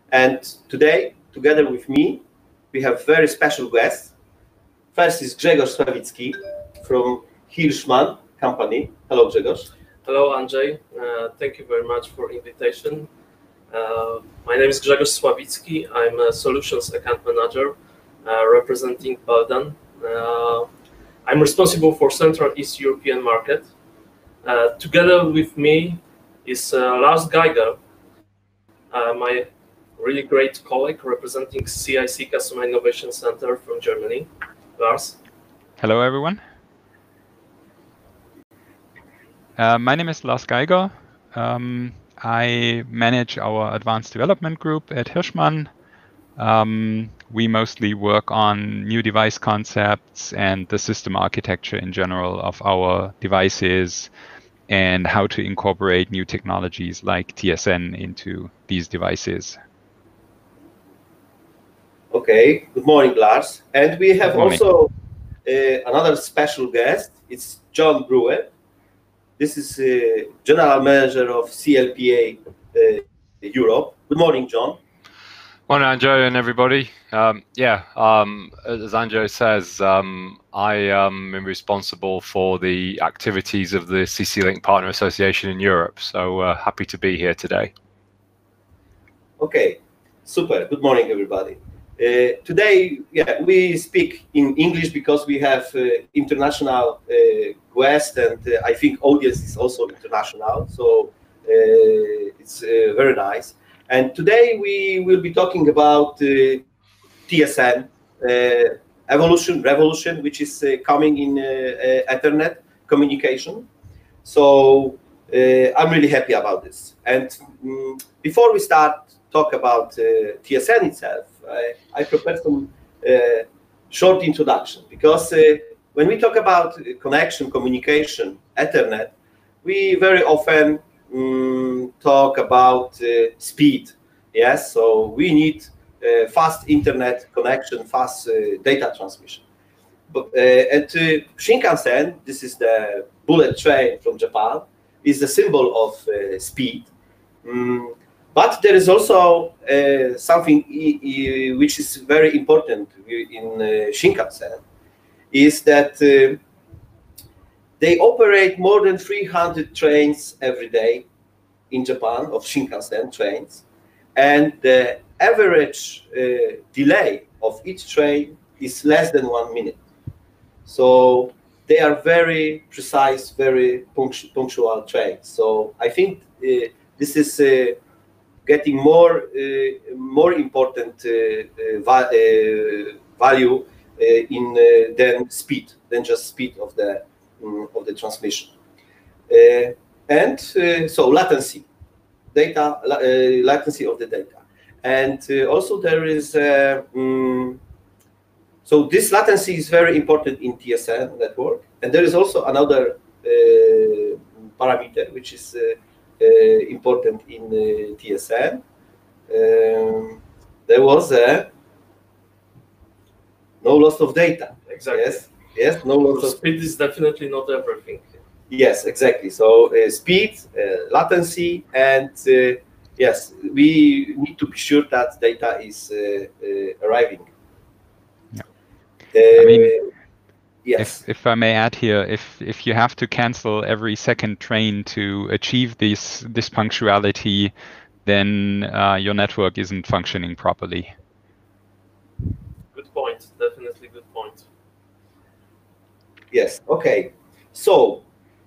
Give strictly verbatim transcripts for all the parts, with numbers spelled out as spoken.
And today, together with me, we have very special guests. First is Grzegorz Sławicki from Hirschman Company. Hello, Grzegorz. Hello, Andrzej. Uh, thank you very much for invitation. Uh, my name is Grzegorz Sławicki. I'm a Solutions Account Manager uh, representing Belden. Uh, I'm responsible for Central East European market. Uh, together with me is uh, Lars Geiger, uh, my really great colleague representing C I C Customer Innovation Center from Germany. Lars. Hello, everyone. Uh, my name is Lars Geiger. Um, I manage our advanced development group at Hirschman. Um, we mostly work on new device concepts and the system architecture in general of our devices and how to incorporate new technologies like T S N into these devices. Okay, good morning, Lars. And we have also uh, another special guest. It's John Brewer. This is uh, General Manager of C L P A uh, Europe. Good morning, John. Morning, Andrzej and everybody. Um, yeah, um, as Andrzej says, um, I am responsible for the activities of the C C Link Partner Association in Europe. So uh, happy to be here today. Okay, super. Good morning, everybody. Uh, today, yeah, we speak in English because we have uh, international uh, guests, and uh, I think audience is also international, so uh, it's uh, very nice. And today we will be talking about uh, T S N, uh, evolution, revolution, which is uh, coming in uh, uh, Ethernet communication. So uh, I'm really happy about this. And um, before we start talk about uh, T S N itself, I, I prepared some uh, short introduction, because uh, when we talk about connection, communication, Ethernet, we very often um, talk about uh, speed. Yes, so we need uh, fast internet connection, fast uh, data transmission. But uh, at uh, Shinkansen, this is the bullet train from Japan, is the symbol of uh, speed. Um, But there is also uh, something I I which is very important in uh, Shinkansen, is that uh, they operate more than three hundred trains every day in Japan, of Shinkansen trains, and the average uh, delay of each train is less than one minute. So they are very precise, very punctu punctual trains. So I think uh, this is uh, getting more uh, more important uh, uh, va uh, value uh, in uh, than speed, than just speed of the um, of the transmission. Uh, and uh, so latency, data uh, latency of the data, and uh, also there is uh, um, so this latency is very important in T S N network, and there is also another uh, parameter which is uh, Uh, important in uh, T S N. Um, there was a no loss of data. Exactly. Yes, yes, no loss of speed is definitely not everything. Yes, exactly. So uh, speed, uh, latency, and uh, yes, we need to be sure that data is uh, uh, arriving. Yeah. Uh, I mean, Yes. If, if I may add here, if if you have to cancel every second train to achieve this this punctuality, then uh, your network isn't functioning properly. Good point. Definitely good point. Yes. Okay. So.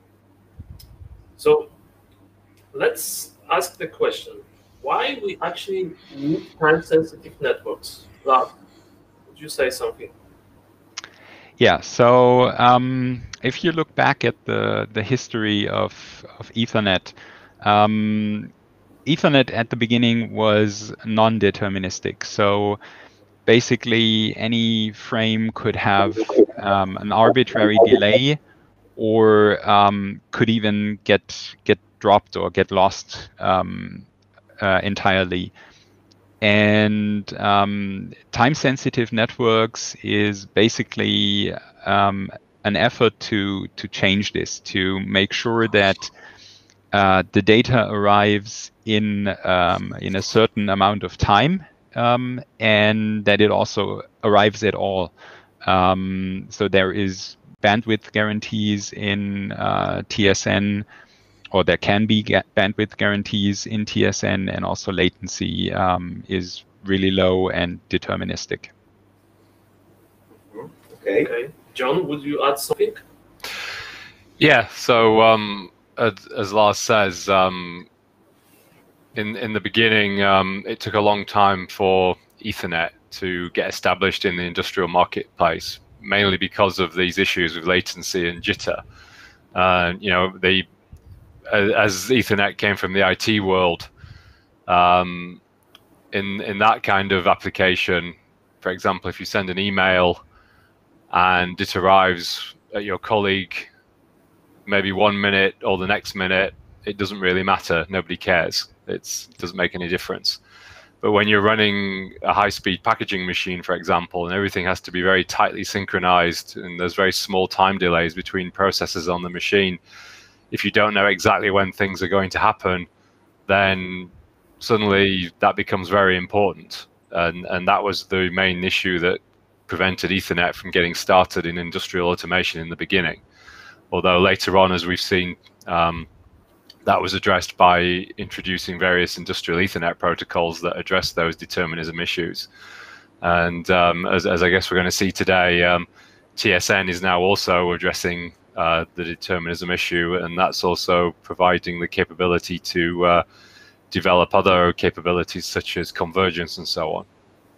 So, let's ask the question: why we actually need time-sensitive networks? Lars, would you say something? Yeah, so um, if you look back at the, the history of, of Ethernet, um, Ethernet at the beginning was non-deterministic. So basically any frame could have um, an arbitrary delay, or um, could even get, get dropped or get lost um, uh, entirely. And um, time-sensitive networks is basically um, an effort to to change this, to make sure that uh, the data arrives in um, in a certain amount of time, um, and that it also arrives at all. Um, so there is bandwidth guarantees in uh, T S N, or there can be bandwidth guarantees in T S N, and also latency um, is really low and deterministic. Okay. Okay. John, would you add something? Yeah. So um, as, as Lars says, um, in in the beginning, um, it took a long time for Ethernet to get established in the industrial marketplace, mainly because of these issues with latency and jitter. Uh, you know, they as Ethernet came from the I T world, um, in in that kind of application, for example, if you send an email and it arrives at your colleague maybe one minute or the next minute, it doesn't really matter. Nobody cares. It's, it doesn't make any difference. But when you're running a high-speed packaging machine, for example, and everything has to be very tightly synchronized, and there's very small time delays between processes on the machine, if you don't know exactly when things are going to happen, then suddenly that becomes very important. And, and that was the main issue that prevented Ethernet from getting started in industrial automation in the beginning. Although later on, as we've seen, um, that was addressed by introducing various industrial Ethernet protocols that address those determinism issues. And um, as, as I guess we're going to see today, um, T S N is now also addressing uh, the determinism issue, and that's also providing the capability to uh, develop other capabilities such as convergence and so on.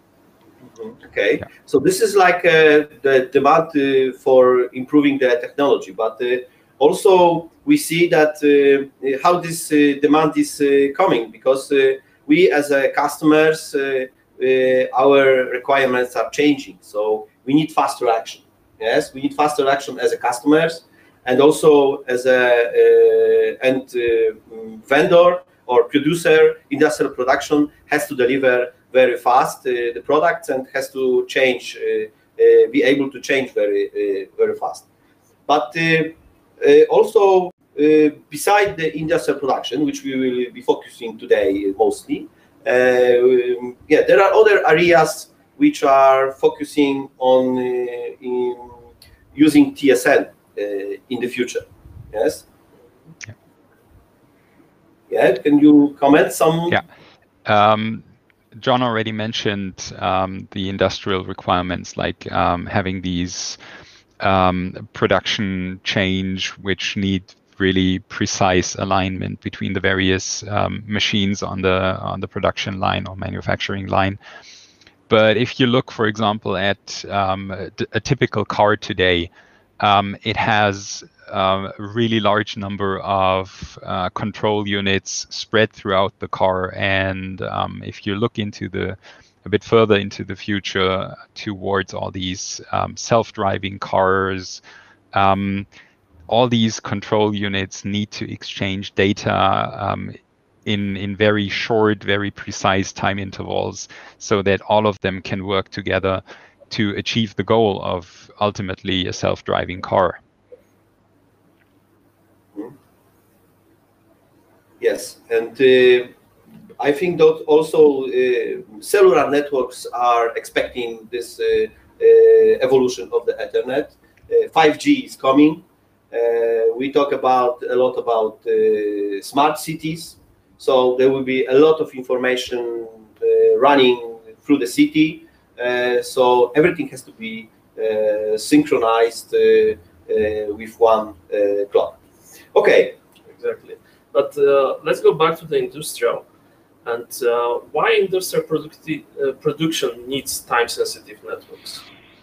Okay, yeah. So this is like uh, the demand uh, for improving the technology, but uh, also we see that uh, how this uh, demand is uh, coming, because uh, we as uh, customers, uh, uh, our requirements are changing. So we need faster action. Yes, we need faster action as a customers, and also as a uh, and uh, vendor or producer. Industrial production has to deliver very fast uh, the products and has to change, uh, uh, be able to change very uh, very fast. But uh, uh, also uh, beside the industrial production, which we will be focusing today mostly, uh, yeah, there are other areas which are focusing on uh, in using T S N uh, in the future. Yes. Yeah. Yeah. Can you comment some? Yeah. Um, John already mentioned um, the industrial requirements, like um, having these um, production change, which need really precise alignment between the various um, machines on the on the production line or manufacturing line. But if you look, for example, at um, a, a typical car today, um, it has um, a really large number of uh, control units spread throughout the car. And um, if you look into the a bit further into the future towards all these um, self-driving cars, um, all these control units need to exchange data um, in in very short, very precise time intervals, so that all of them can work together to achieve the goal of ultimately a self-driving car. Yes, and uh, I think that also uh, cellular networks are expecting this uh, uh, evolution of the Ethernet. Uh, five G is coming. Uh, we talk about a lot about uh, smart cities. So there will be a lot of information uh, running through the city. Uh, so everything has to be uh, synchronized uh, uh, with one uh, clock. Okay. Exactly. But uh, let's go back to the industrial. And uh, why industrial producti uh, production needs time-sensitive networks?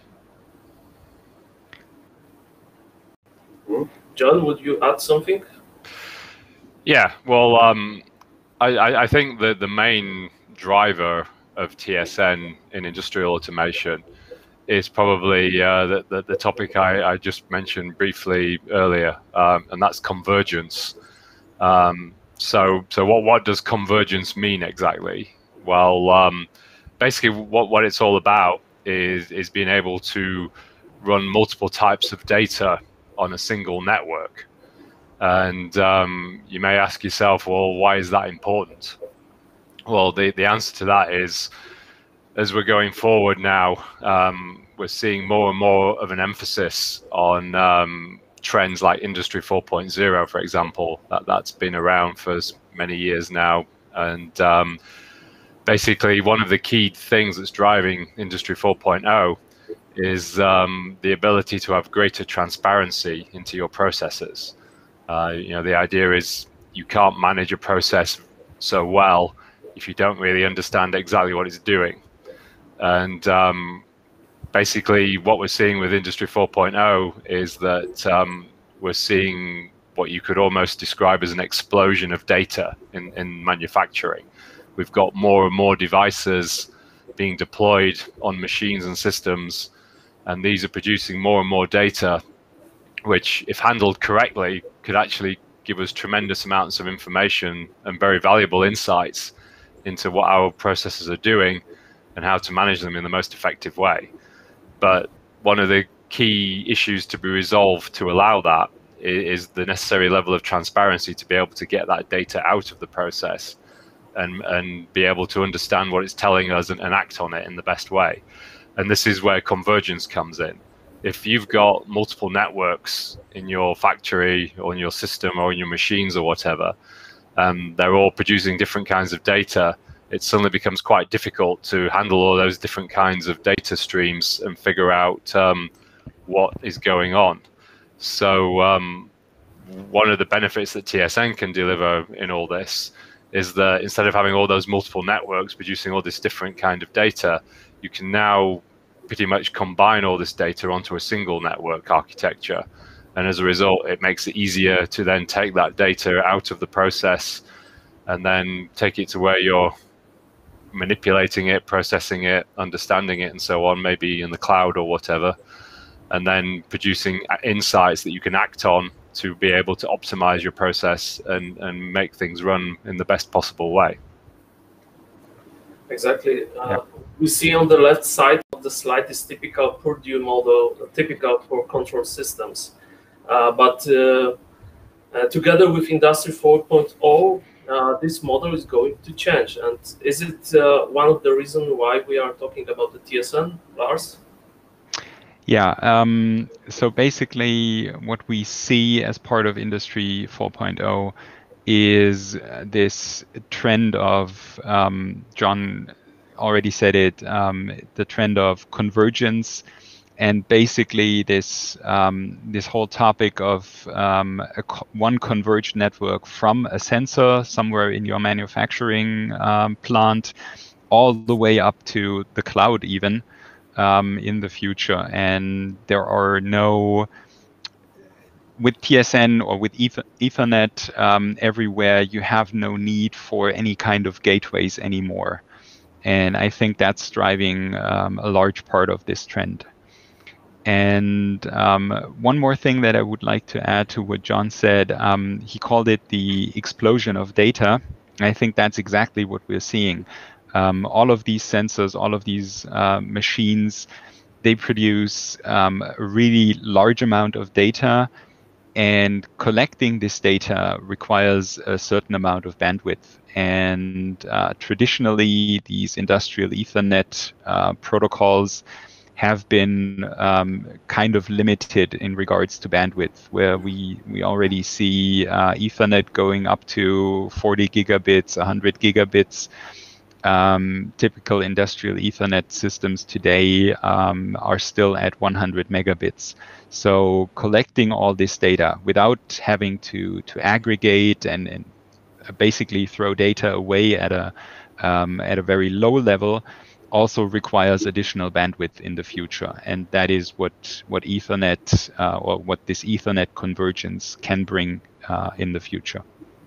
Hmm? John, would you add something? Yeah, well, um, I, I think that the main driver of T S N in industrial automation is probably uh, the, the, the topic I, I just mentioned briefly earlier, um, and that's convergence. Um, so so what, what does convergence mean exactly? Well, um, basically what, what it's all about is, is being able to run multiple types of data on a single network. And um, you may ask yourself, well, why is that important? Well, the, the answer to that is, as we're going forward now, um, we're seeing more and more of an emphasis on um, trends like Industry four point oh, for example. That, that's been around for many years now. And um, basically, one of the key things that's driving Industry four point oh is um, the ability to have greater transparency into your processes. Uh, you know, the idea is you can't manage a process so well if you don't really understand exactly what it's doing. And um, basically what we're seeing with Industry four point oh is that um, we're seeing what you could almost describe as an explosion of data in, in manufacturing. We've got more and more devices being deployed on machines and systems, and these are producing more and more data, which, if handled correctly, could actually give us tremendous amounts of information and very valuable insights into what our processes are doing and how to manage them in the most effective way. But one of the key issues to be resolved to allow that is the necessary level of transparency to be able to get that data out of the process and, and be able to understand what it's telling us and, and act on it in the best way. And this is where convergence comes in. If you've got multiple networks in your factory or in your system or in your machines or whatever, um, they're all producing different kinds of data, it suddenly becomes quite difficult to handle all those different kinds of data streams and figure out um, what is going on. So um, one of the benefits that T S N can deliver in all this is that instead of having all those multiple networks producing all this different kind of data, you can now pretty much combine all this data onto a single network architecture. And as a result, it makes it easier to then take that data out of the process and then take it to where you're manipulating it, processing it, understanding it, and so on, maybe in the cloud or whatever, and then producing insights that you can act on to be able to optimize your process and, and make things run in the best possible way. Exactly. Uh, yeah. We see on the left side of the slide is typical Purdue model, typical for control systems. Uh, but uh, uh, together with Industry four point oh, uh, this model is going to change. And is it uh, one of the reasons why we are talking about the T S N, Lars? Yeah, um, so basically what we see as part of Industry four point oh is this trend of, um, John already said it, um, the trend of convergence, and basically this um, this whole topic of um, a co one converged network from a sensor somewhere in your manufacturing um, plant all the way up to the cloud even um, in the future. And there are no, with T S N or with Ethernet um, everywhere, you have no need for any kind of gateways anymore. And I think that's driving um, a large part of this trend. And um, one more thing that I would like to add to what John said, um, he called it the explosion of data. And I think that's exactly what we're seeing. Um, all of these sensors, all of these uh, machines, they produce um, a really large amount of data, and collecting this data requires a certain amount of bandwidth. And uh, traditionally, these industrial Ethernet uh, protocols have been um, kind of limited in regards to bandwidth, where we, we already see uh, Ethernet going up to forty gigabits, one hundred gigabits. Um, typical industrial Ethernet systems today um, are still at one hundred megabits. So collecting all this data without having to, to aggregate and, and basically throw data away at a, um, at a very low level also requires additional bandwidth in the future. And that is what, what Ethernet uh, or what this Ethernet convergence can bring uh, in the future.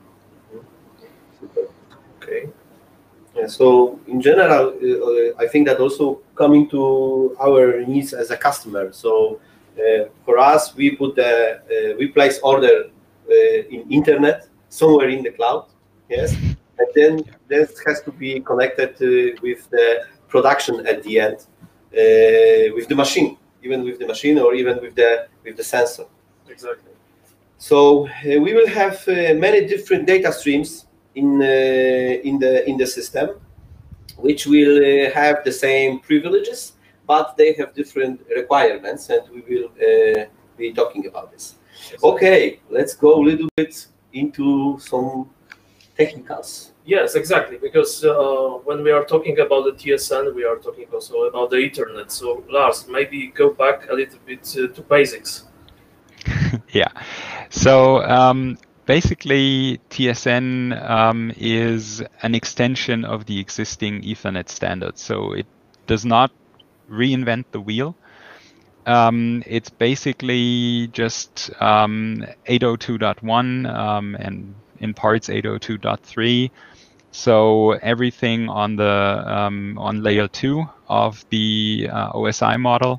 Okay. Yeah, so in general, uh, I think that also coming to our needs as a customer. So uh, for us, we put the, uh, we place order uh, in internet somewhere in the cloud, yes, and then this has to be connected uh, with the production at the end, uh, with the machine, even with the machine or even with the with the sensor. Exactly. So uh, we will have uh, many different data streams in uh, in the in the system, which will uh, have the same privileges, but they have different requirements, and we will uh, be talking about this. Okay, let's go a little bit into some technicals. Yes, exactly, because uh, when we are talking about the T S N, we are talking also about the Ethernet. So Lars, maybe go back a little bit uh, to basics. Yeah, so um, basically T S N um, is an extension of the existing Ethernet standard. So it does not reinvent the wheel. Um, it's basically just um, eight oh two dot one um, and in parts eight oh two dot three. So everything on the um, on layer two of the uh, O S I model.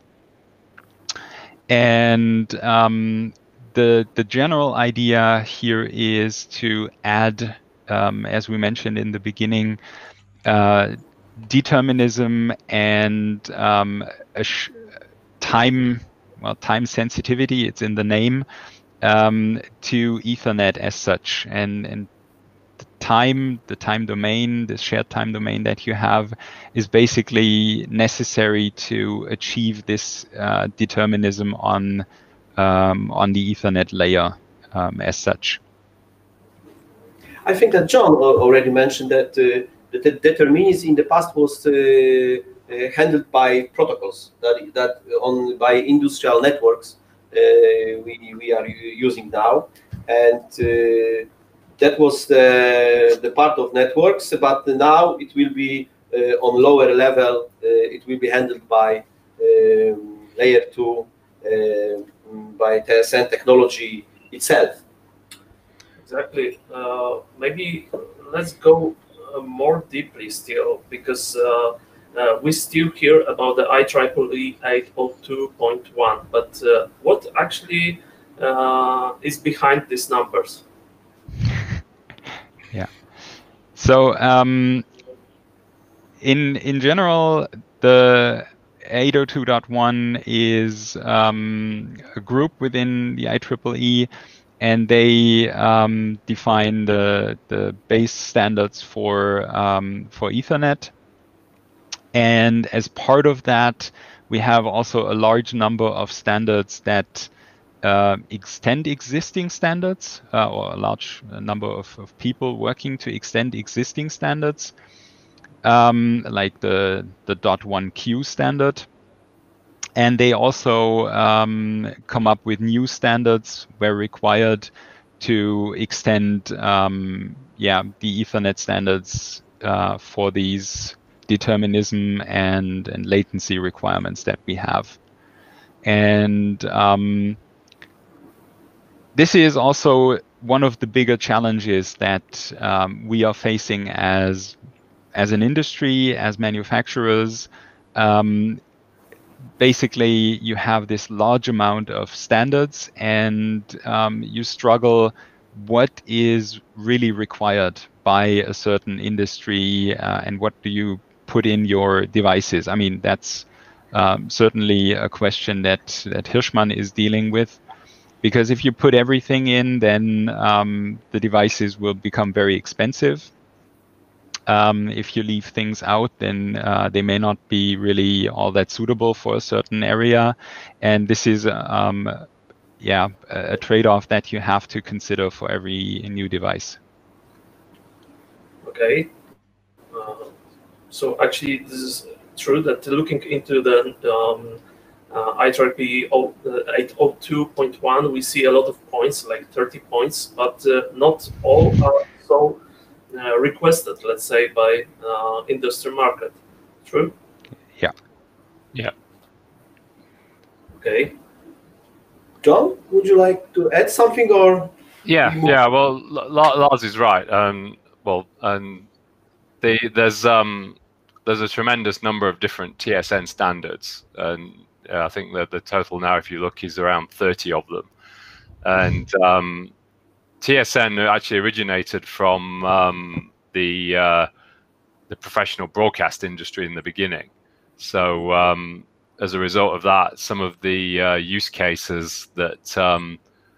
And um, the the general idea here is to add, um, as we mentioned in the beginning, uh, determinism and um, a sh time well time sensitivity. It's in the name um, to Ethernet as such, and and the time the time domain, the shared time domain that you have, is basically necessary to achieve this uh, determinism on um, on the Ethernet layer um, as such. I think that John already mentioned that uh, the determinism in the past was uh, uh, handled by protocols that that on by industrial networks uh, we we are using now, and uh, that was the the part of networks. But now it will be uh, on lower level. Uh, it will be handled by um, layer two uh, by T S N technology itself. Exactly. Uh, maybe let's go uh, more deeply still, because uh, uh, we still hear about the I triple E eight oh two point one, but uh, what actually uh, is behind these numbers? Yeah. So um, in in general, the eight oh two dot one is um, a group within the I triple E, and they um, define the the base standards for um, for Ethernet. And as part of that, we have also a large number of standards that uh, extend existing standards, uh, or a large number of, of people working to extend existing standards, um, like the the dot one Q standard. And they also um, come up with new standards where required to extend, um, yeah, the Ethernet standards uh, for these determinism and, and latency requirements that we have. And um, this is also one of the bigger challenges that um, we are facing as as an industry, as manufacturers. Um, basically, you have this large amount of standards, and um, you struggle what is really required by a certain industry, uh, and what do you put in your devices. I mean, that's um, certainly a question that, that Hirschmann is dealing with, because if you put everything in, then um, the devices will become very expensive. Um, if you leave things out, then uh, they may not be really all that suitable for a certain area. And this is, um, yeah, a trade-off that you have to consider for every new device. Okay. Uh, so actually, this is true that looking into the um, uh, I triple E eight oh two point one, we see a lot of points, like thirty points, but uh, not all are so uh, requested, let's say, by uh, industry market. True? Yeah. Yeah. Okay. John, would you like to add something, or? Yeah, yeah. Well, Lars is right. Um, well, and the, there's um, there's a tremendous number of different T S N standards, and uh, I think that the total now, if you look, is around thirty of them. And um, T S N actually originated from um, the uh, the professional broadcast industry in the beginning. So um, as a result of that, some of the uh, use cases that um,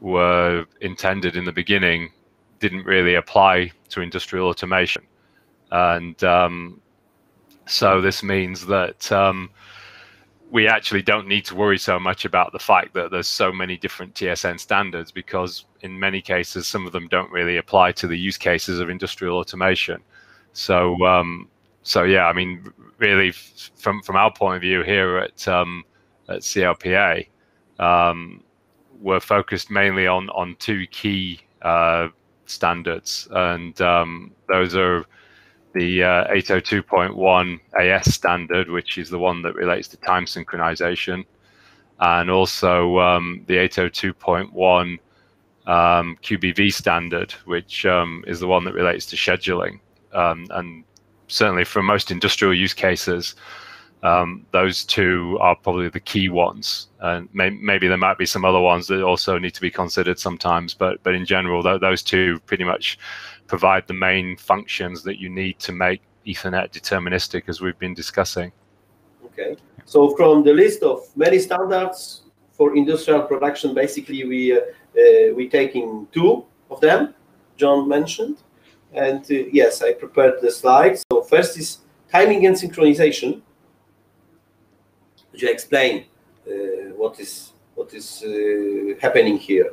were intended in the beginning didn't really apply to industrial automation. And um, so this means that um, we actually don't need to worry so much about the fact that there's so many different T S N standards, because in many cases, some of them don't really apply to the use cases of industrial automation. So, um, so yeah, I mean, really, from from our point of view here at um, at C L P A, um, we're focused mainly on on two key uh, standards, and um, those are the uh, eight oh two point one A S standard, which is the one that relates to time synchronization, and also um, the eight oh two point one um, Q B V standard, which um, is the one that relates to scheduling. Um, and certainly for most industrial use cases, um, those two are probably the key ones. And may maybe there might be some other ones that also need to be considered sometimes, but but in general, th those two pretty much provide the main functions that you need to make Ethernet deterministic, as we've been discussing. Okay, so from the list of many standards for industrial production, basically we uh, uh, we taking two of them John mentioned, and uh, yes, I prepared the slides. So first is timing and synchronization. Could you explain uh, what is what is uh, happening here?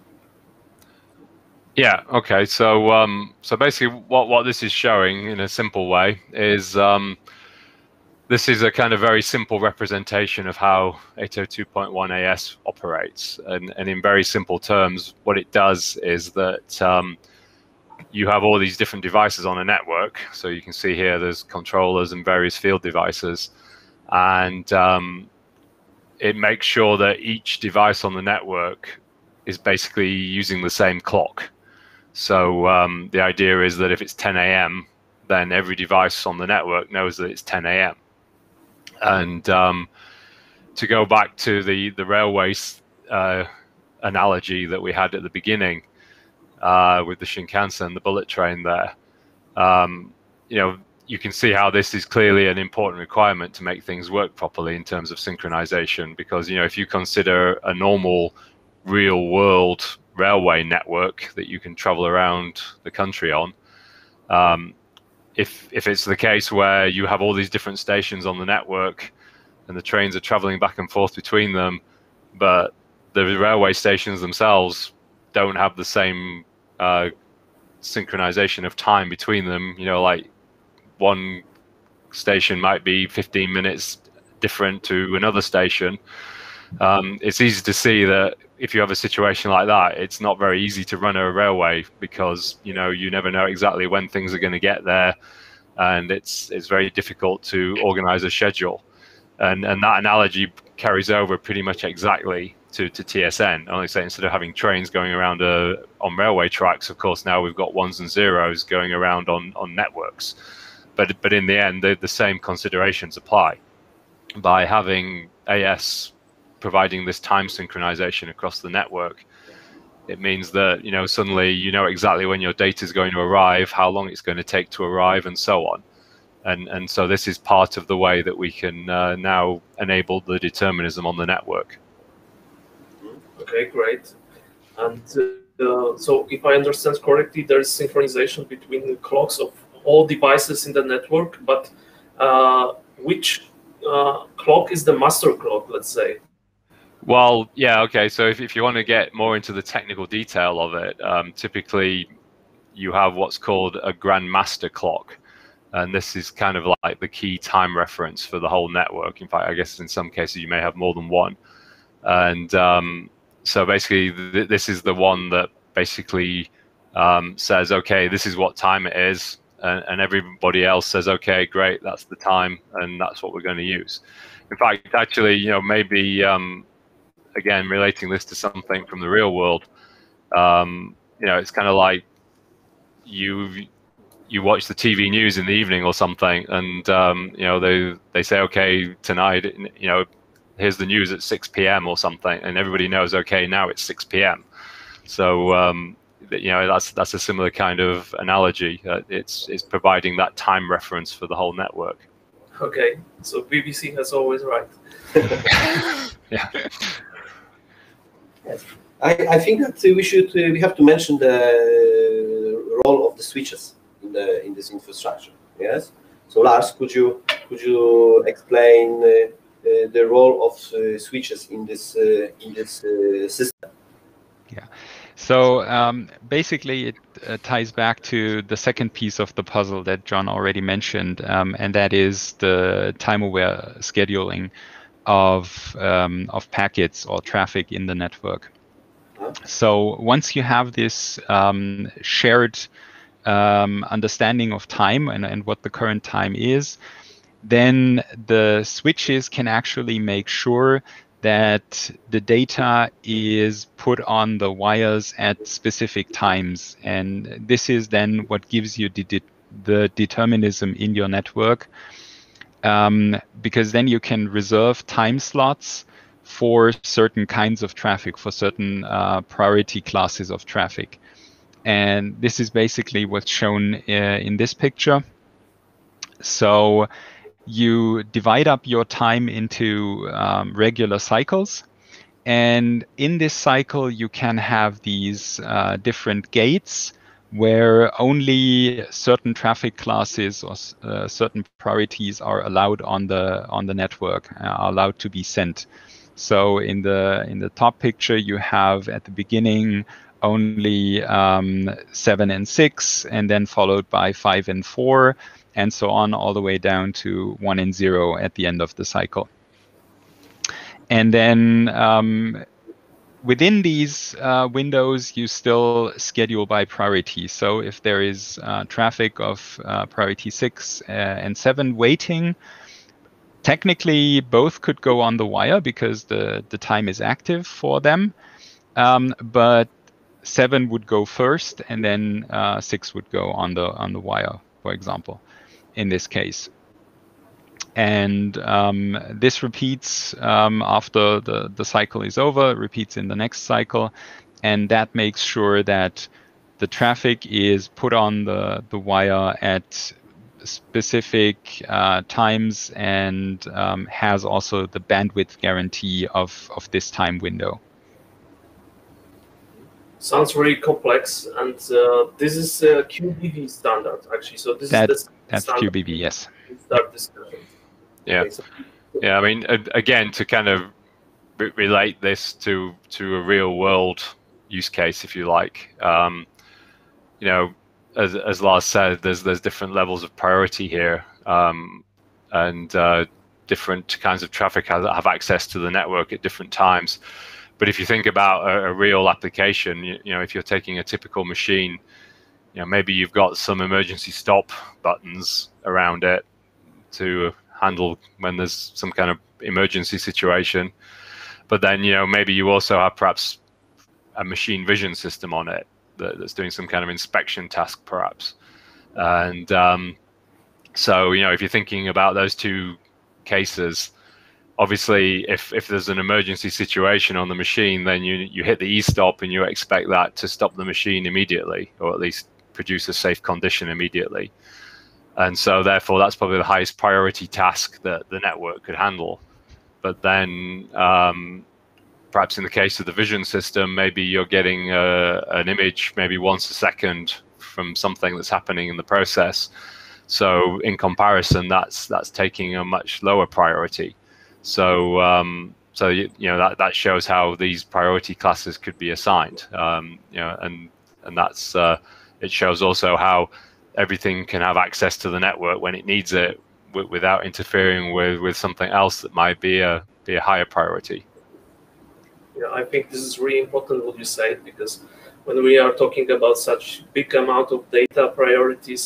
Yeah. Okay. So, um, so basically, what what this is showing in a simple way is um, this is a kind of very simple representation of how eight oh two point one A S operates, and and in very simple terms, what it does is that um, you have all these different devices on a network. So you can see here there's controllers and various field devices, and um, it makes sure that each device on the network is basically using the same clock. So um, the idea is that if it's ten A M, then every device on the network knows that it's ten A M And um, to go back to the, the railway uh, analogy that we had at the beginning uh, with the Shinkansen, the bullet train there, um, you know, you can see how this is clearly an important requirement to make things work properly in terms of synchronization. Because, you know, if you consider a normal real world railway network that you can travel around the country on, um, if if it's the case where you have all these different stations on the network and the trains are traveling back and forth between them, but the railway stations themselves don't have the same uh, synchronization of time between them, you know, like one station might be fifteen minutes different to another station, um, it's easy to see that if you have a situation like that, it's not very easy to run a railway, because you know you never know exactly when things are going to get there, and it's it's very difficult to organize a schedule. And and that analogy carries over pretty much exactly to, to T S N. Only say instead of having trains going around uh, on railway tracks, of course now we've got ones and zeros going around on on networks. But but in the end, the, the same considerations apply. By having A S providing this time synchronization across the network, it means that, you know, suddenly you know exactly when your data is going to arrive, how long it's going to take to arrive, and so on. And and so this is part of the way that we can uh, now enable the determinism on the network. Okay, great. And uh, so if I understand correctly, there is synchronization between the clocks of all devices in the network, but uh, which uh, clock is the master clock, let's say? Well, yeah, okay. So if, if you want to get more into the technical detail of it, um, typically you have what's called a grandmaster clock. And this is kind of like the key time reference for the whole network. In fact, I guess in some cases you may have more than one. And um, so basically th this is the one that basically um, says, okay, this is what time it is. And, and everybody else says, okay, great, that's the time, and that's what we're going to use. In fact, actually, you know, maybe... Um, again, relating this to something from the real world, um, you know, it's kind of like you you watch the T V news in the evening or something, and um, you know they they say, okay, tonight, you know, here's the news at six P M or something, and everybody knows, okay, now it's six P M So um, you know that's that's a similar kind of analogy. Uh, it's it's providing that time reference for the whole network. Okay, so B B C has always right. Yeah. Yes. I, I think that we should uh, we have to mention the role of the switches in the in this infrastructure. Yes. So Lars, could you could you explain uh, uh, the role of uh, switches in this uh, in this uh, system? Yeah. So um, basically, it uh, ties back to the second piece of the puzzle that John already mentioned, um, and that is the time-aware scheduling of um, of packets or traffic in the network. So once you have this um, shared um, understanding of time and, and what the current time is, then the switches can actually make sure that the data is put on the wires at specific times. And this is then what gives you the, the determinism in your network, um, because then you can reserve time slots for certain kinds of traffic, for certain uh, priority classes of traffic. And this is basically what's shown uh, in this picture. So you divide up your time into um, regular cycles. And in this cycle, you can have these uh, different gates where only certain traffic classes or uh, certain priorities are allowed on the on the network, uh, are allowed to be sent. So in the in the top picture, you have at the beginning only um, seven and six, and then followed by five and four, and so on, all the way down to one and zero at the end of the cycle. And then um, within these uh, windows, you still schedule by priority. So if there is uh, traffic of uh, priority six uh, and seven waiting, technically both could go on the wire because the, the time is active for them. Um, but seven would go first, and then uh, six would go on the on the wire, for example, in this case. And um, this repeats um, after the, the cycle is over, it repeats in the next cycle, and that makes sure that the traffic is put on the, the wire at specific uh, times and um, has also the bandwidth guarantee of, of this time window. Sounds very complex, and uh, this is a Q B V standard, actually. So this that, is the that's standard. Q B V, yes. Start discussion. Yeah, Okay, so yeah. I mean, again, to kind of re relate this to to a real world use case, if you like. Um, you know, as as Lars said, there's there's different levels of priority here, um, and uh, different kinds of traffic have, have access to the network at different times. But if you think about a, a real application, you, you know, if you're taking a typical machine, you know, maybe you've got some emergency stop buttons around it to handle when there's some kind of emergency situation. But then, you know, maybe you also have perhaps a machine vision system on it that, that's doing some kind of inspection task, perhaps. And um, so, you know, if you're thinking about those two cases, obviously, if, if there's an emergency situation on the machine, then you, you hit the e-stop and you expect that to stop the machine immediately, or at least produce a safe condition immediately. And so therefore, that's probably the highest priority task that the network could handle. But then um, perhaps in the case of the vision system, maybe you're getting a, an image maybe once a second from something that's happening in the process. So in comparison, that's that's taking a much lower priority. So um, so you, you know that that shows how these priority classes could be assigned. Um, you know, and and that's uh, it shows also how everything can have access to the network when it needs it, w without interfering with with something else that might be a be a higher priority. Yeah, I think this is really important what you said, because when we are talking about such big amount of data, priorities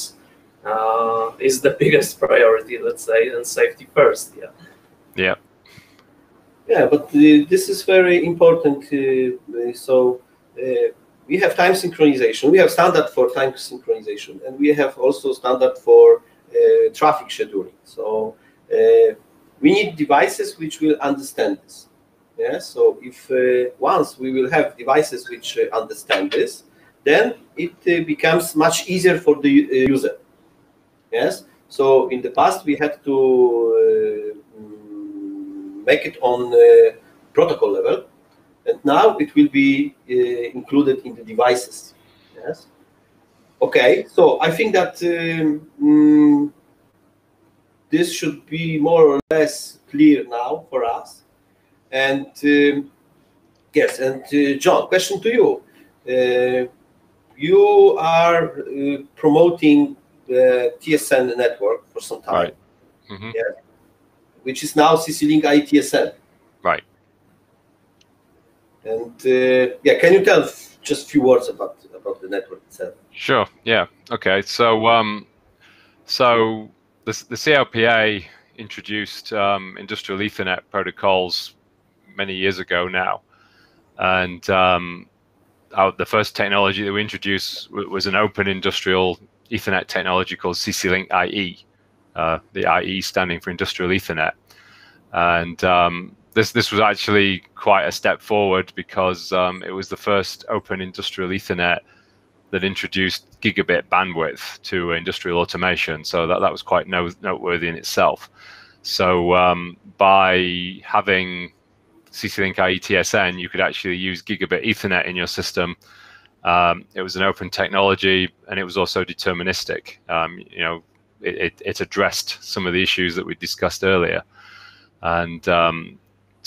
uh, is the biggest priority, let's say, and safety first. Yeah. Yeah. Yeah, but uh, this is very important. Uh, so uh, we have time synchronization. We have standard for time synchronization, and we have also standard for uh, traffic scheduling. So uh, we need devices which will understand this. Yeah. So if uh, once we will have devices which uh, understand this, then it uh, becomes much easier for the uh, user. Yes. So in the past we had to uh, make it on uh, protocol level, and now it will be uh, included in the devices. Yes. Okay, so I think that um, mm, this should be more or less clear now for us. And um, yes, and uh, John, question to you. Uh, you are uh, promoting the T S N network for some time, Right. Mm-hmm. yeah, which is now C C Link I E T S N. Right. And uh, yeah, can you tell just a few words about about the network itself? Sure. Yeah. Okay. So, um, so the the C L P A introduced um, industrial Ethernet protocols many years ago now, and um, our, the first technology that we introduced was an open industrial Ethernet technology called C C Link I E. Uh, the I E standing for Industrial Ethernet, and um, this this was actually quite a step forward because um, it was the first open industrial Ethernet that introduced gigabit bandwidth to industrial automation. So that, that was quite no, noteworthy in itself. So um, by having C C Link I E T S N, you could actually use gigabit Ethernet in your system. Um, it was an open technology, and it was also deterministic. Um, you know, it, it, it addressed some of the issues that we discussed earlier. And um,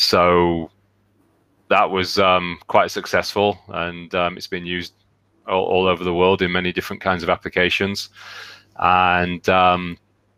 so that was um, quite successful, and um, it's been used all, all over the world in many different kinds of applications. And um,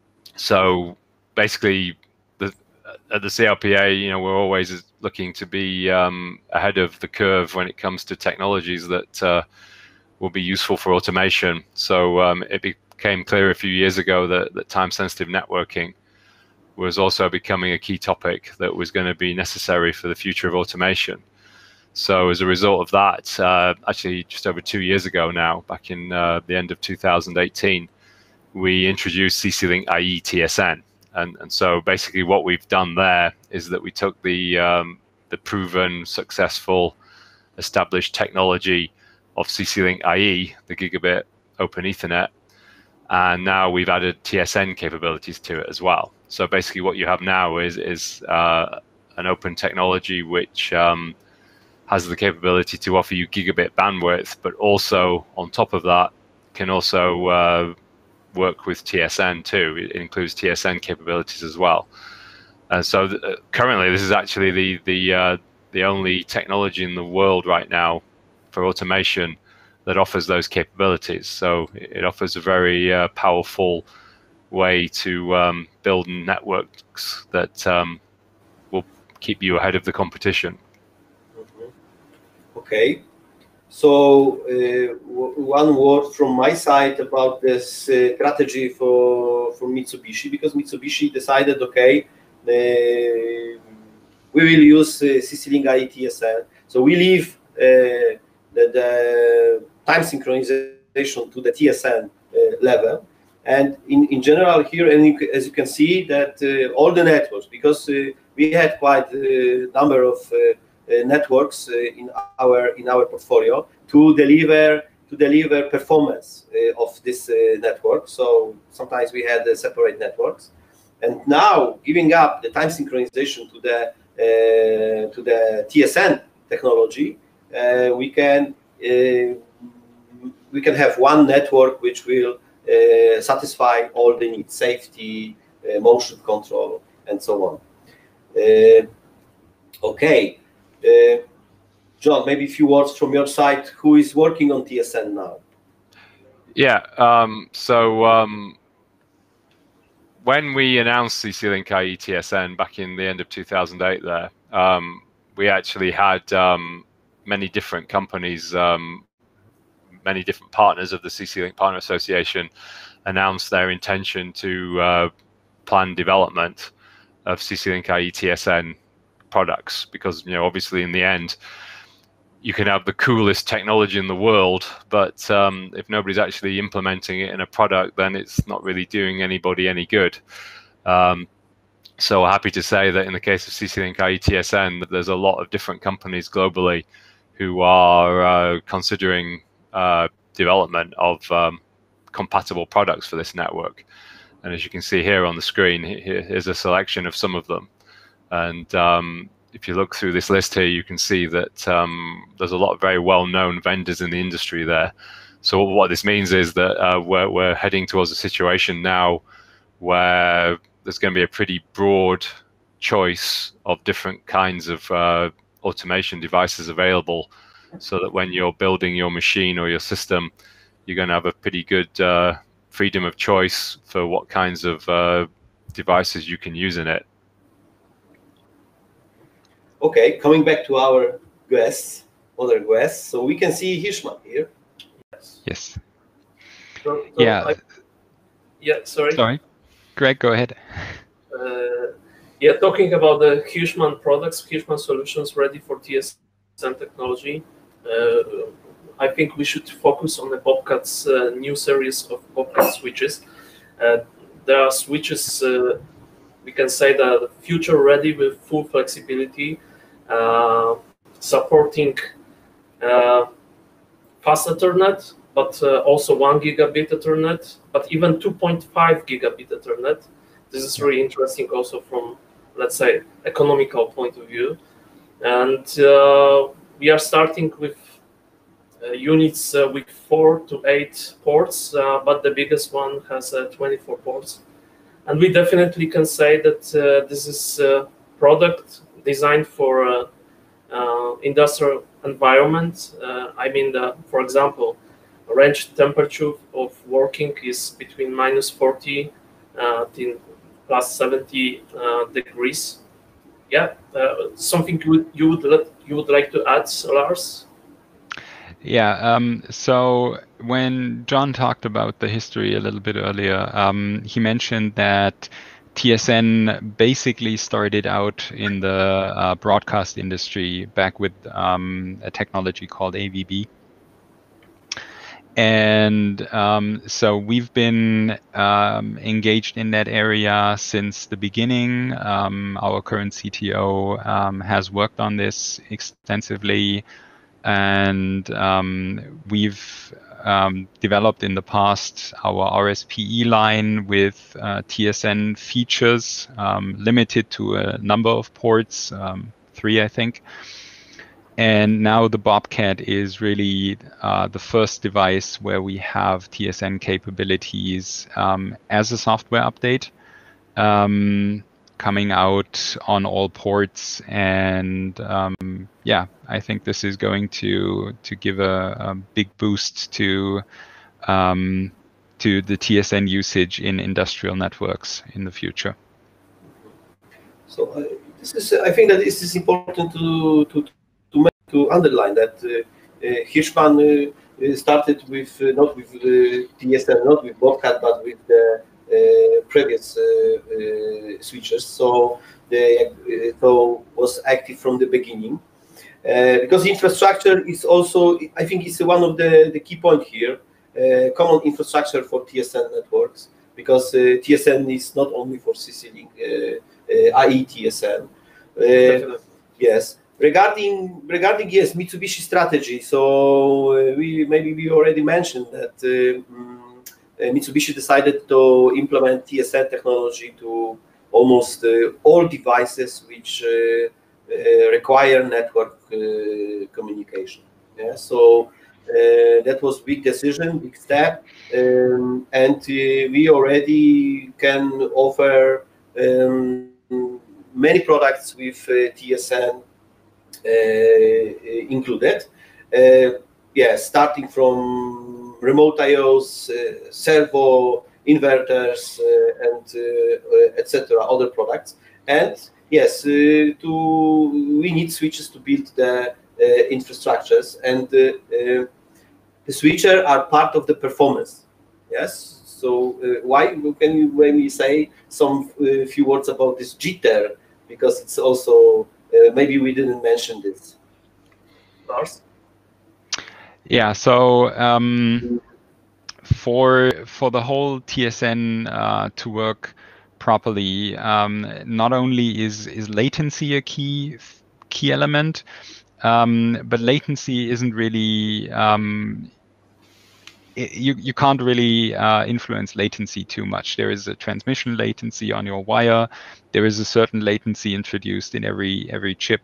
so basically, the, at the C L P A, you know, we're always looking to be um, ahead of the curve when it comes to technologies that uh, will be useful for automation. So um, it became clear a few years ago that, that time-sensitive networking was also becoming a key topic that was going to be necessary for the future of automation. So as a result of that, uh, actually just over two years ago now, back in uh, the end of two thousand eighteen, we introduced C C Link I E T S N. And, and so basically what we've done there is that we took the, um, the proven, successful, established technology of C C Link I E, the gigabit open Ethernet, and now we've added T S N capabilities to it as well. So basically what you have now is, is uh, an open technology which um, has the capability to offer you gigabit bandwidth, but also on top of that can also uh, work with T S N too. It includes T S N capabilities as well. And so th currently this is actually the, the, uh, the only technology in the world right now for automation that offers those capabilities. So it offers a very uh, powerful way to um, build networks that um, will keep you ahead of the competition. Mm-hmm. Okay, so uh, one word from my side about this uh, strategy for, for Mitsubishi, because Mitsubishi decided, okay, uh, we will use uh, C C Link I E T S N. So we leave uh, the, the time synchronization to the T S N uh, level. And in, in general here, and you, as you can see, that uh, all the networks, because uh, we had quite a number of uh, uh, networks uh, in our in our portfolio to deliver to deliver performance uh, of this uh, network. So sometimes we had uh, separate networks, and now giving up the time synchronization to the uh, to the T S N technology, uh, we can uh, we can have one network which will Uh, satisfy all the needs, safety, uh, motion control, and so on. Uh, okay, uh, John, maybe a few words from your side. Who is working on T S N now? Yeah, um, so um, when we announced C C Link I E T S N back in the end of two thousand eight there, um, we actually had um, many different companies, um, many different partners of the C C Link Partner Association announced their intention to uh, plan development of C C Link I E T S N products, because, you know, obviously in the end you can have the coolest technology in the world, but um, if nobody's actually implementing it in a product, then it's not really doing anybody any good. Um, so happy to say that in the case of C C Link I E T S N, that there's a lot of different companies globally who are uh, considering Uh, development of um, compatible products for this network. And as you can see here on the screen, here, here's a selection of some of them. And um, if you look through this list here, you can see that um, there's a lot of very well-known vendors in the industry there. So what this means is that uh, we're, we're heading towards a situation now where there's going to be a pretty broad choice of different kinds of uh, automation devices available, so that when you're building your machine or your system, you're going to have a pretty good uh, freedom of choice for what kinds of uh, devices you can use in it. Okay, coming back to our guests, other guests, so we can see Hirschmann here. Yes. Yes. So, so Yeah. I, yeah. Sorry. Sorry. Greg, go ahead. Uh, yeah, talking about the Hirschmann products, Hirschmann solutions ready for T S N technology. Uh, I think we should focus on the Bobcat's uh, new series of Bobcat switches. Uh, there are switches, uh, we can say that future ready with full flexibility, uh, supporting uh, fast Ethernet, but uh, also one gigabit Ethernet, but even two point five gigabit Ethernet. This is really interesting also from, let's say, economical point of view. And uh, we are starting with uh, units uh, with four to eight ports, uh, but the biggest one has uh, twenty-four ports. And we definitely can say that uh, this is a product designed for uh, uh, industrial environment. Uh, I mean, the, for example, range temperature of working is between minus forty uh, to plus seventy uh, degrees. Yeah, uh, something you would, you would you would like to add, Lars? Yeah, um, so when John talked about the history a little bit earlier, um, he mentioned that T S N basically started out in the uh, broadcast industry back with um, a technology called A V B. And um, so we've been um, engaged in that area since the beginning. Um, our current C T O um, has worked on this extensively. And um, we've um, developed in the past our R S P E line with uh, T S N features, um, limited to a number of ports, um, three, I think. And now the Bobcat is really uh, the first device where we have T S N capabilities um, as a software update. Um, coming out on all ports, and um, yeah, I think this is going to to give a, a big boost to um, to the T S N usage in industrial networks in the future. So uh, this is, I think that this is important to to to, make, to underline that uh, uh, Hirschmann uh, started with uh, not with uh, T S N, not with Bobcat, but with the Uh, previous uh, uh, switches, so they uh, so was active from the beginning. Uh, because infrastructure is also, I think, is one of the the key point here. Uh, common infrastructure for T S N networks, because uh, T S N is not only for C C link, uh, uh, that is T S N. Uh, yes. Regarding regarding yes, Mitsubishi strategy. So uh, we maybe we already mentioned that. Uh, Uh, Mitsubishi decided to implement T S N technology to almost uh, all devices which uh, uh, require network uh, communication. Yeah, so uh, that was big decision, big step, um, and uh, we already can offer um, many products with uh, T S N uh, included. Uh, yeah, starting from remote I Os, uh, servo inverters, uh, and uh, uh, et cetera. Other products, and yes, uh, to we need switches to build the uh, infrastructures, and uh, uh, the switches are part of the performance. Yes. So uh, why can you when we say some uh, few words about this jitter, because it's also uh, maybe we didn't mention this. Lars? Yeah, so um, for for the whole T S N uh, to work properly, um, not only is is latency a key key element, um, but latency isn't really um, it, you, you can't really uh, influence latency too much. There is a transmission latency on your wire. There is a certain latency introduced in every every chip.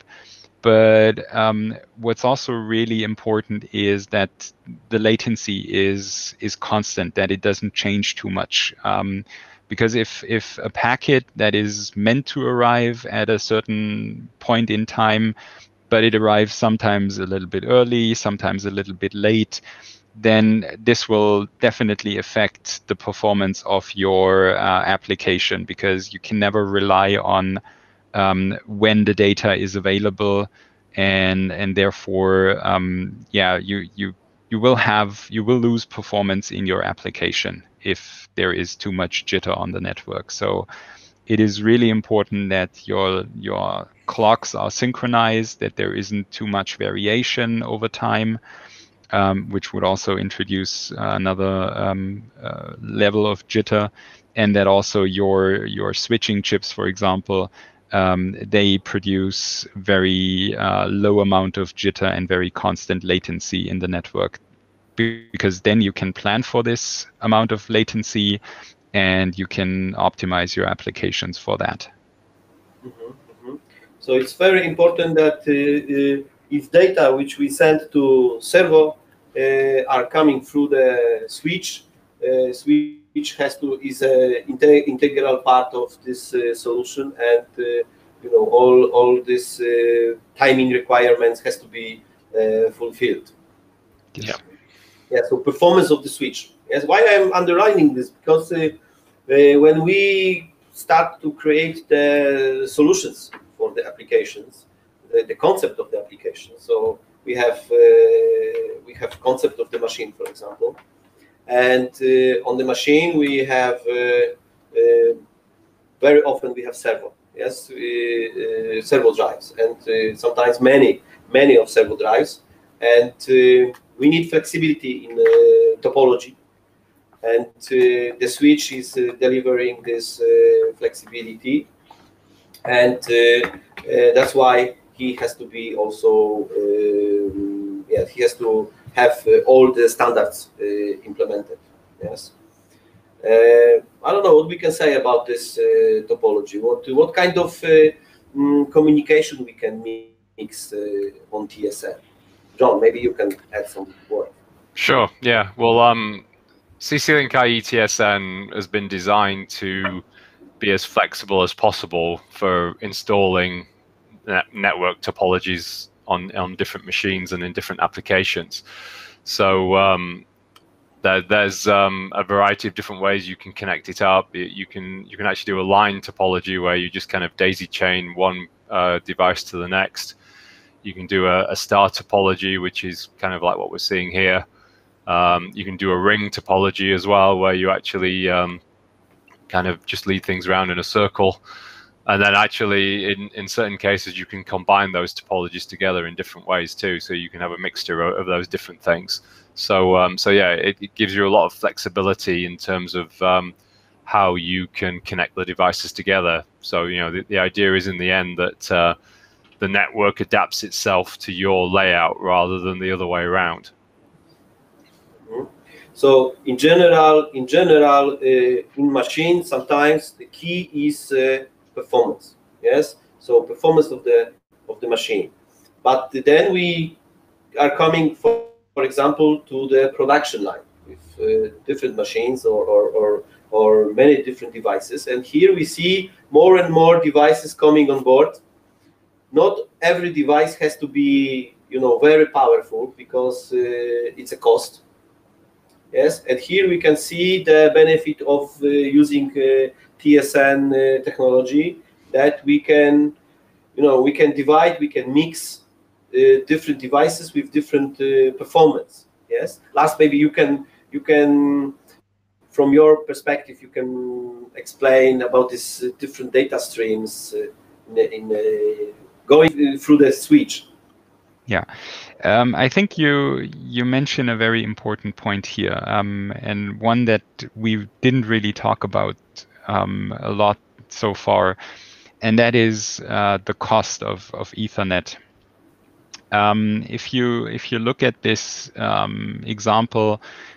But um, what's also really important is that the latency is is constant, that it doesn't change too much. Um, because if if a packet that is meant to arrive at a certain point in time, but it arrives sometimes a little bit early, sometimes a little bit late, then this will definitely affect the performance of your uh, application, because you can never rely on um, when the data is available, and and therefore, um, yeah, you you you will have you will lose performance in your application if there is too much jitter on the network. So it is really important that your your clocks are synchronized, that there isn't too much variation over time, um, which would also introduce uh, another um, uh, level of jitter, and that also your your switching chips, for example, um, they produce very uh, low amount of jitter and very constant latency in the network, because then you can plan for this amount of latency and you can optimize your applications for that. Mm-hmm, mm-hmm. So it's very important that uh, uh, if data which we send to servo uh, are coming through the switch, uh, switch has to is an integ integral part of this uh, solution, and uh, you know all all this uh, timing requirements has to be uh, fulfilled. Yeah. Yeah. So performance of the switch. Yes. Why I'm underlining this, because uh, uh, when we start to create the solutions for the applications, the, the concept of the application. So we have uh, we have concept of the machine, for example, and uh, on the machine we have uh, uh, very often we have servo. Yes, we, uh, servo drives, and uh, sometimes many many of servo drives, and uh, we need flexibility in uh, topology. And uh, the switch is uh, delivering this uh, flexibility, and uh, uh, that's why he has to be also, um, yeah, he has to have uh, all the standards uh, implemented. Yes. Uh, I don't know what we can say about this uh, topology. What what kind of uh, mm, communication we can mix uh, on T S N? John, maybe you can add some word. Sure. Yeah. Well, um. C C Link I E T S N has been designed to be as flexible as possible for installing net network topologies on, on different machines and in different applications. So um, there, there's um, a variety of different ways you can connect it up. You can you can actually do a line topology where you just kind of daisy chain one uh, device to the next. You can do a, a star topology, which is kind of like what we're seeing here. Um, you can do a ring topology as well, where you actually um, kind of just lead things around in a circle. And then actually, in, in certain cases, you can combine those topologies together in different ways too. So you can have a mixture of, of those different things. So, um, so yeah, it, it gives you a lot of flexibility in terms of um, how you can connect the devices together. So, you know, the, the idea is in the end that uh, the network adapts itself to your layout rather than the other way around. So in general, in general, uh, in machines, sometimes the key is uh, performance. Yes, so performance of the of the machine. But then we are coming, for, for example, to the production line with uh, different machines or, or or or many different devices. And here we see more and more devices coming on board. Not every device has to be, you know, very powerful, because uh, it's a cost. Yes, and here we can see the benefit of uh, using uh, T S N uh, technology, that we can, you know, we can divide, we can mix uh, different devices with different uh, performance. Yes. Last, maybe you can you can, from your perspective, you can explain about these uh, different data streams uh, in, in uh, going through the switch. Yeah, um, I think you you mentioned a very important point here, um, and one that we didn't really talk about um, a lot so far, and that is uh, the cost of of Ethernet. Um, if you if you look at this um, example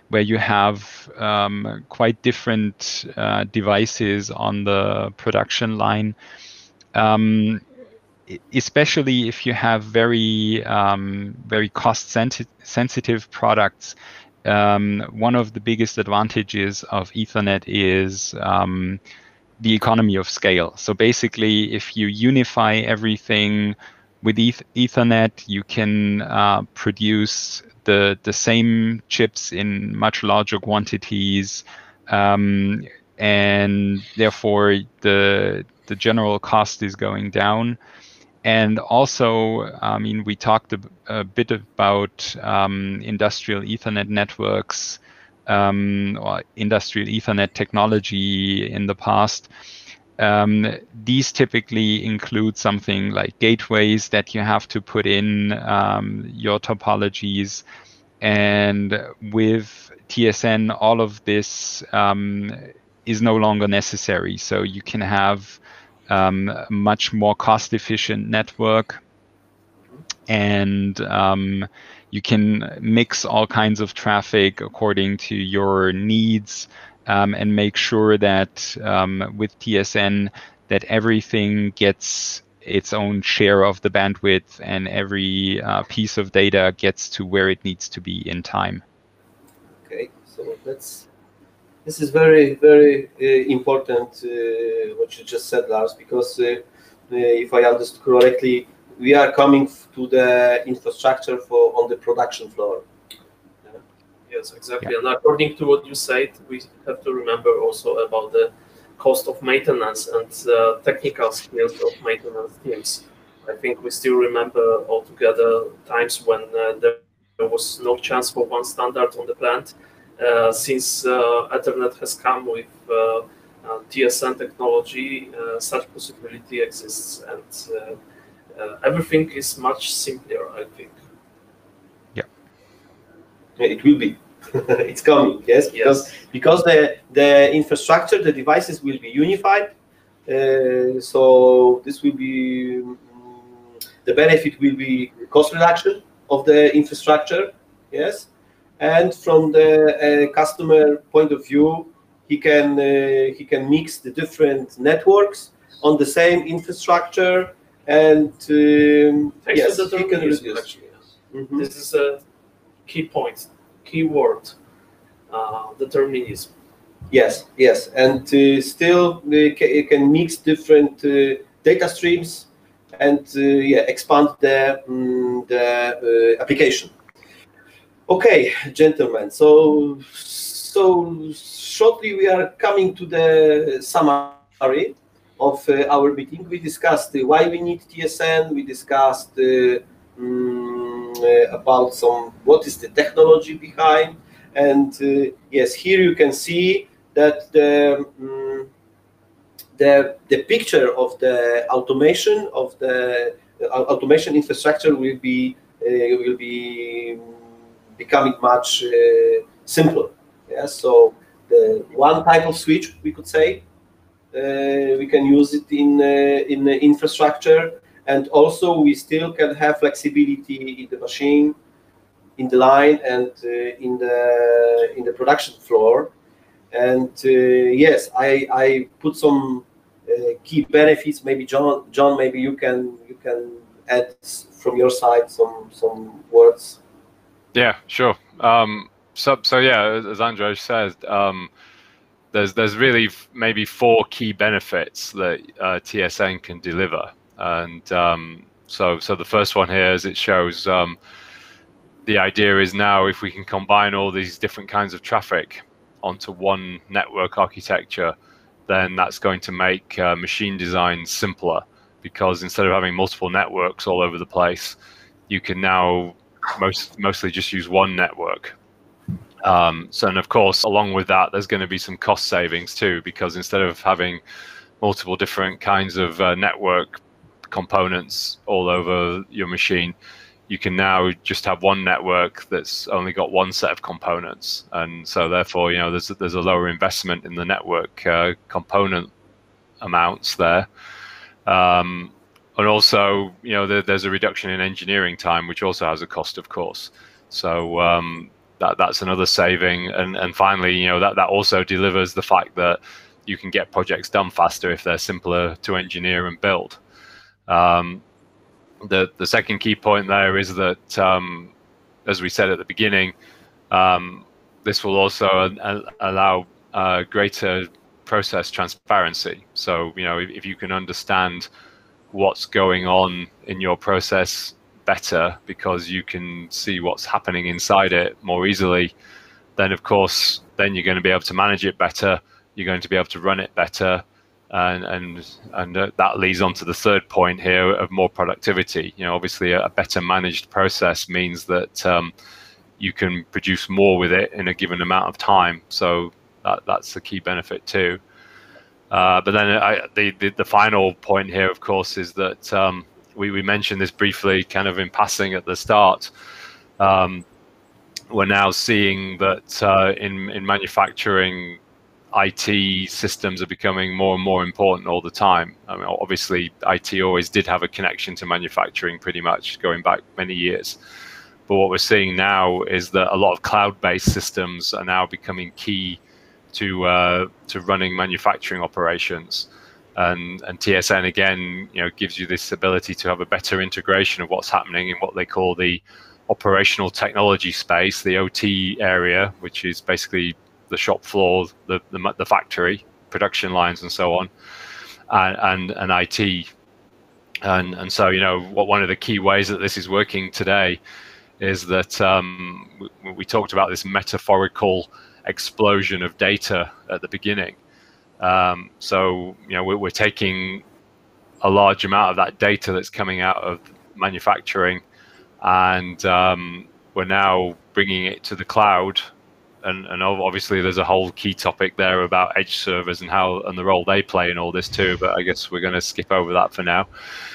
where you have um, quite different uh, devices on the production line. Um, especially if you have very um, very cost sensi sensitive products. Um, one of the biggest advantages of Ethernet is um, the economy of scale. So basically, if you unify everything with eth Ethernet, you can uh, produce the the same chips in much larger quantities, um, and therefore the the general cost is going down. And also, I mean, we talked a, a bit about um, industrial Ethernet networks um, or industrial Ethernet technology in the past. Um, these typically include something like gateways that you have to put in um, your topologies. And with T S N, all of this um, is no longer necessary. So you can have Um, a much more cost-efficient network, and um, you can mix all kinds of traffic according to your needs, um, and make sure that um, with T S N that everything gets its own share of the bandwidth, and every uh, piece of data gets to where it needs to be in time. Okay, so that's. This is very, very uh, important, uh, what you just said, Lars, because uh, uh, if I understood correctly, we are coming to the infrastructure for on the production floor. Yeah. Yes, exactly. Yeah. And according to what you said, we have to remember also about the cost of maintenance and uh, technical skills of maintenance teams. I think we still remember altogether times when uh, there was no chance for one standard on the plant. Uh, since uh, Ethernet has come with uh, uh, T S N technology, uh, such possibility exists, and uh, uh, everything is much simpler, I think. Yeah, it will be. It's coming, yes, because yes. because the the infrastructure, the devices will be unified. Uh, so this will be um, the benefit will be cost reduction of the infrastructure, yes. And from the uh, customer point of view, he can uh, he can mix the different networks on the same infrastructure, and um, yes, he can reduce. Actually, yes. Mm-hmm. This is a key point, key word, uh, determinism. Yes, yes, and uh, still uh, ca can mix different uh, data streams, and uh, yeah, expand the um, the uh, application. Okay, gentlemen, so so shortly we are coming to the summary of uh, our meeting. We discussed uh, why we need T S N, we discussed uh, um, uh, about some what is the technology behind, and uh, yes, here you can see that the um, the the picture of the automation of the uh, automation infrastructure will be uh, will be becoming much uh, simpler. Yeah, so the one type of switch, we could say, uh, we can use it in uh, in the infrastructure, and also we still can have flexibility in the machine, in the line, and uh, in the in the production floor. And uh, yes, I I put some uh, key benefits. Maybe John John, maybe you can you can add from your side some some words. Yeah, sure. Um, so, so yeah, as Andrzej said, um, there's there's really f maybe four key benefits that uh, T S N can deliver, and um, so so the first one here is it shows um, the idea is now if we can combine all these different kinds of traffic onto one network architecture, then that's going to make uh, machine design simpler, because instead of having multiple networks all over the place, you can now most mostly just use one network. Um, so, and of course, along with that, there's going to be some cost savings too, because instead of having multiple different kinds of uh, network components all over your machine, you can now just have one network that's only got one set of components, and so therefore, you know, there's there's a lower investment in the network uh, component amounts there. Um, And also, you know, there, there's a reduction in engineering time, which also has a cost, of course. So, um, that that's another saving. And and finally, you know, that that also delivers the fact that you can get projects done faster if they're simpler to engineer and build. Um, the the second key point there is that, um, as we said at the beginning, um, this will also uh, allow uh, greater process transparency. So, you know, if, if you can understand what's going on in your process better because you can see what's happening inside it more easily, then of course, then you're going to be able to manage it better. You're going to be able to run it better. And and and uh, that leads on to the third point here of more productivity. You know, obviously a, a better managed process means that um, you can produce more with it in a given amount of time. So that, that's the key benefit too. Uh, but then I, the, the the final point here, of course, is that um, we we mentioned this briefly, kind of in passing at the start. Um, we're now seeing that uh, in in manufacturing, I T systems are becoming more and more important all the time. I mean, obviously, I T always did have a connection to manufacturing, pretty much going back many years. But what we're seeing now is that a lot of cloud-based systems are now becoming key to uh, to running manufacturing operations, and and T S N again, you know, gives you this ability to have a better integration of what's happening in what they call the operational technology space, the O T area, which is basically the shop floor, the, the the factory, production lines, and so on, and and, and I T, and and so, you know, what one of the key ways that this is working today is that um, we, we talked about this metaphorical explosion of data at the beginning. Um, so, you know, we're, we're taking a large amount of that data that's coming out of manufacturing, and um, we're now bringing it to the cloud. And, and obviously there's a whole key topic there about edge servers and how and the role they play in all this too, but I guess we're going to skip over that for now.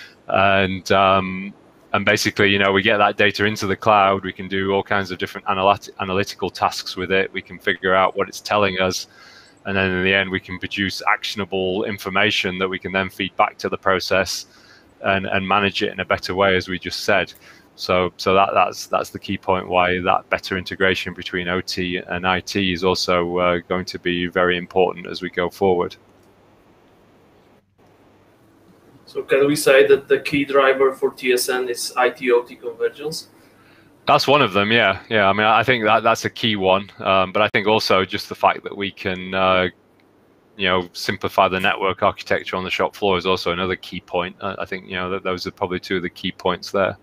And um, and basically, you know, we get that data into the cloud, we can do all kinds of different analyt analytical tasks with it, we can figure out what it's telling us, and then in the end we can produce actionable information that we can then feed back to the process and, and manage it in a better way, as we just said. So, so that, that's that's the key point why that better integration between O T and I T is also uh, going to be very important as we go forward. So, can we say that the key driver for T S N is I T O T convergence? That's one of them, yeah, yeah. I mean, I think that that's a key one, um, but I think also just the fact that we can, uh, you know, simplify the network architecture on the shop floor is also another key point. I, I think, you know, that those are probably two of the key points there.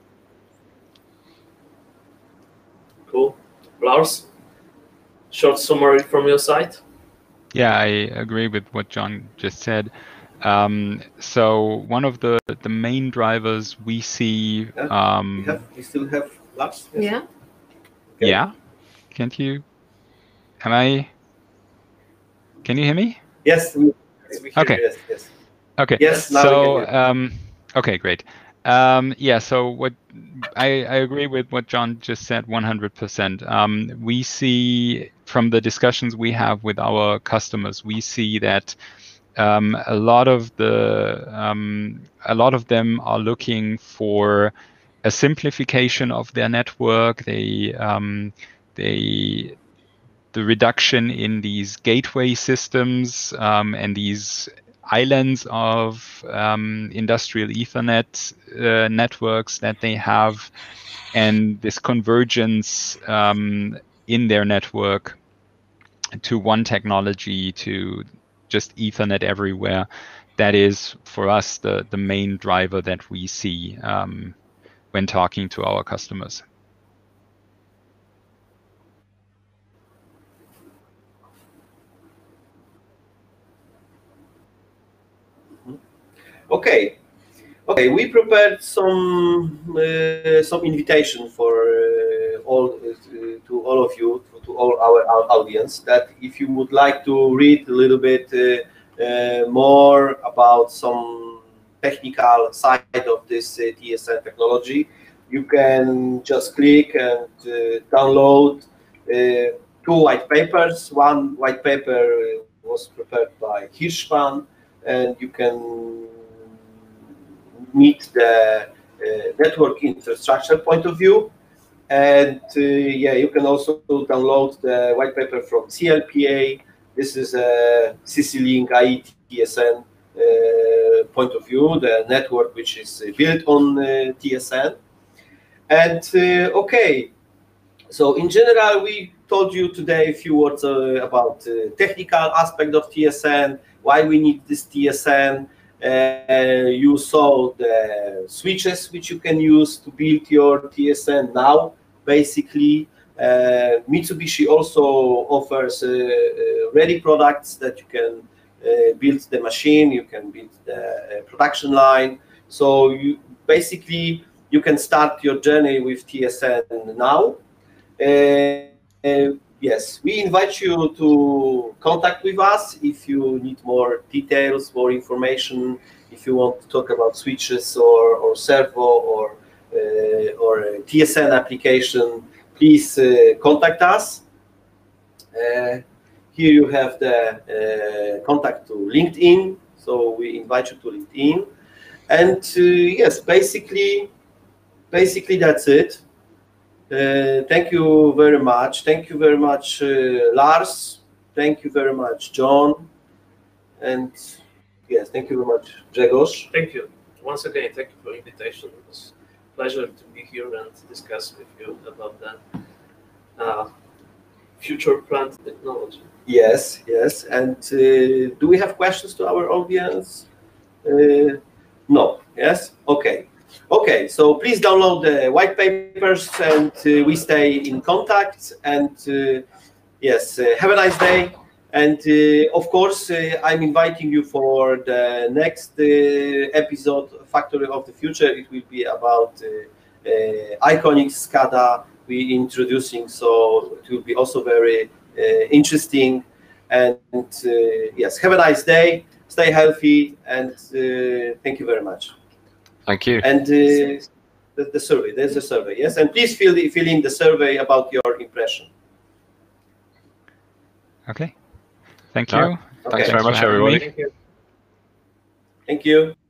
Cool. Lars, short summary from your side? Yeah, I agree with what John just said. Um, so one of the, the main drivers we see... Yeah, um, we, have, we still have Lars? Yes. Yeah. Okay. Yeah? Can't you... Am I... Can you hear me? Yes, we, we hear Okay. you, yes, yes. Okay. Yes, now we so, can hear. um, okay, great. Um, yeah, so what I, I agree with what John just said one hundred percent. Um, we see from the discussions we have with our customers, we see that um, a lot of the um, a lot of them are looking for a simplification of their network. They um, they the reduction in these gateway systems um, and these islands of um, industrial Ethernet uh, networks that they have, and this convergence um, in their network to one technology, to just Ethernet everywhere. That is, for us, the, the main driver that we see um, when talking to our customers. Okay, okay. We prepared some uh, some invitation for uh, all uh, to all of you, to, to all our, our audience. That if you would like to read a little bit uh, uh, more about some technical side of this uh, T S N technology, you can just click and uh, download uh, two white papers. One white paper was prepared by Hirschman, and you can meet the uh, network infrastructure point of view. And uh, yeah, you can also download the white paper from C L P A. This is a C C Link I E T S N uh, point of view, the network which is built on uh, T S N. And uh, okay, so in general, we told you today a few words uh, about uh, technical aspect of T S N, why we need this T S N. Uh, you saw the switches which you can use to build your T S N now, basically. Uh, Mitsubishi also offers uh, uh, ready products that you can uh, build the machine, you can build the uh, production line. So you basically, you can start your journey with T S N now. Uh, uh, yes, we invite you to contact with us if you need more details, more information, if you want to talk about switches or, or servo or, uh, or a T S N application. Please uh, contact us. Uh, here you have the uh, contact to LinkedIn, so we invite you to LinkedIn. And uh, yes, basically, basically that's it. Uh, thank you very much. Thank you very much, uh, Lars. Thank you very much, John. And yes, thank you very much, Grzegorz. Thank you. Once again, thank you for the invitation. It was a pleasure to be here and discuss with you about the uh, future plant technology. Yes, yes. And uh, do we have questions to our audience? Uh, no. Yes? Okay. Okay, so please download the white papers and uh, we stay in contact. And uh, yes, uh, have a nice day. And uh, of course, uh, I'm inviting you for the next uh, episode, Factory of the Future. It will be about uh, uh, Iconic SCADA we introducing, so it will be also very uh, interesting. And uh, yes, have a nice day, stay healthy, and uh, thank you very much. Thank you. And uh, the, the survey, there's a survey, yes? And please fill, the, fill in the survey about your impression. Okay. Thank you. Right. Thanks Okay. very much, everybody. Thank you. Thank you.